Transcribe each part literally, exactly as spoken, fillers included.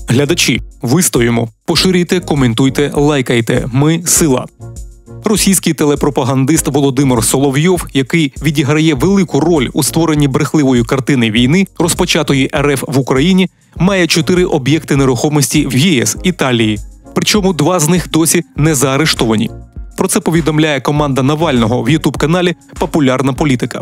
Глядачі, вистоїмо, поширюйте, коментуйте, лайкайте. Ми – сила. Російський телепропагандист Володимир Соловйов, який відіграє велику роль у створенні брехливої картини війни, розпочатої РФ в Україні, має чотири об'єкти нерухомості в ЄС, Італії. Причому два з них досі не заарештовані. Про це повідомляє команда Навального в ютуб-каналі «Популярна політика».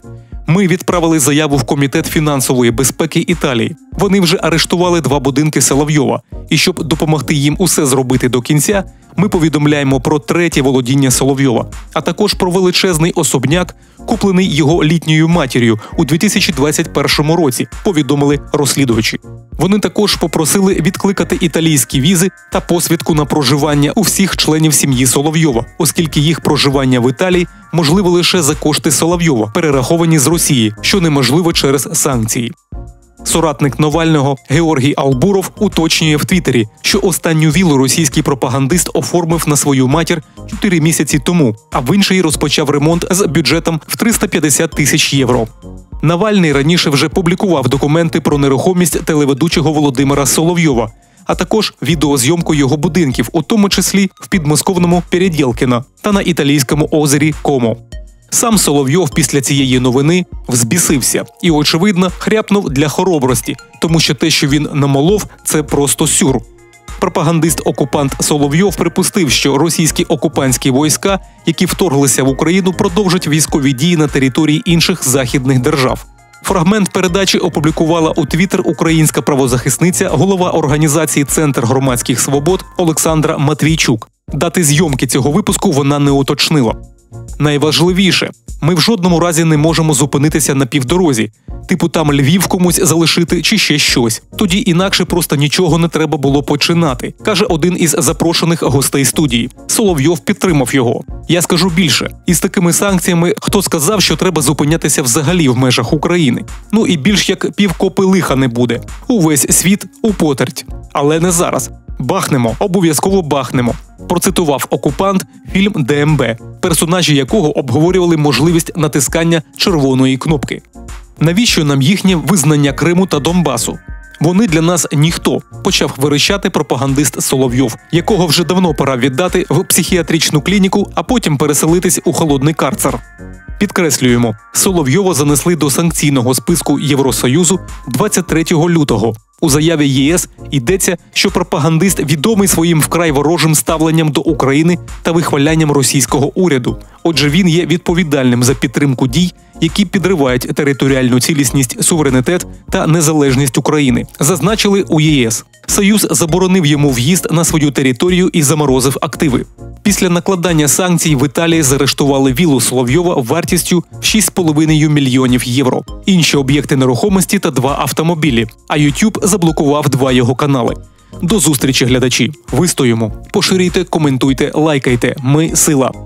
Ми відправили заяву в Комітет фінансової безпеки Італії. Вони вже арештували два будинки Соловйова. І щоб допомогти їм усе зробити до кінця, ми повідомляємо про третє володіння Соловйова, а також про величезний особняк, куплений його літньою матір'ю у дві тисячі двадцять першому році, повідомили розслідувачі. Вони також попросили відкликати італійські візи та посвідку на проживання у всіх членів сім'ї Соловйова, оскільки їх проживання в Італії можливо лише за кошти Соловйова, перераховані з Росії, що неможливо через санкції. Соратник Навального Георгій Албуров уточнює в Твіттері, що останню віллу російський пропагандист оформив на свою матір чотири місяці тому, а в іншій розпочав ремонт з бюджетом в триста п'ятдесят тисяч євро. Навальний раніше вже публікував документи про нерухомість телеведучого Володимира Соловйова, а також відеозйомку його будинків, у тому числі в підмосковному Передєлкіно та на італійському озері Комо. Сам Соловйов після цієї новини взбісився і, очевидно, хряпнув для хоробрості, тому що те, що він намолов, це просто сюр. Пропагандист-окупант Соловйов припустив, що російські окупантські війська, які вторглися в Україну, продовжать військові дії на території інших західних держав. Фрагмент передачі опублікувала у Твіттер українська правозахисниця, голова організації «Центр громадських свобод» Олександра Матвійчук. Дати зйомки цього випуску вона не уточнила. Найважливіше – ми в жодному разі не можемо зупинитися на півдорозі, типу там Львів комусь залишити чи ще щось. Тоді інакше просто нічого не треба було починати, каже один із запрошених гостей студії. Соловйов підтримав його. Я скажу більше, із такими санкціями хто сказав, що треба зупинятися взагалі в межах України? Ну і більш як півкопи лиха не буде. Увесь світ у потерть. Але не зараз. Бахнемо, обов'язково бахнемо. Процитував окупант фільм ДМБ, персонажі якого обговорювали можливість натискання червоної кнопки. Навіщо нам їхнє визнання Криму та Донбасу? Вони для нас ніхто, почав верещати пропагандист Соловйов, якого вже давно пора віддати в психіатричну клініку, а потім переселитись у холодний карцер. Підкреслюємо, Соловйова занесли до санкційного списку Євросоюзу двадцять третього лютого. У заяві ЄС йдеться, що пропагандист відомий своїм вкрай ворожим ставленням до України та вихвалянням російського уряду. Отже, він є відповідальним за підтримку дій, які підривають територіальну цілісність, суверенітет та незалежність України, зазначили у ЄС. Союз заборонив йому в'їзд на свою територію і заморозив активи. Після накладання санкцій в Італії заарештували віллу Соловйова вартістю в шість з половиною мільйонів євро, інші об'єкти нерухомості та два автомобілі, а ютуб заблокував два його канали. До зустрічі, глядачі! Вистоїмо! Поширюйте, коментуйте, лайкайте. Ми – сила!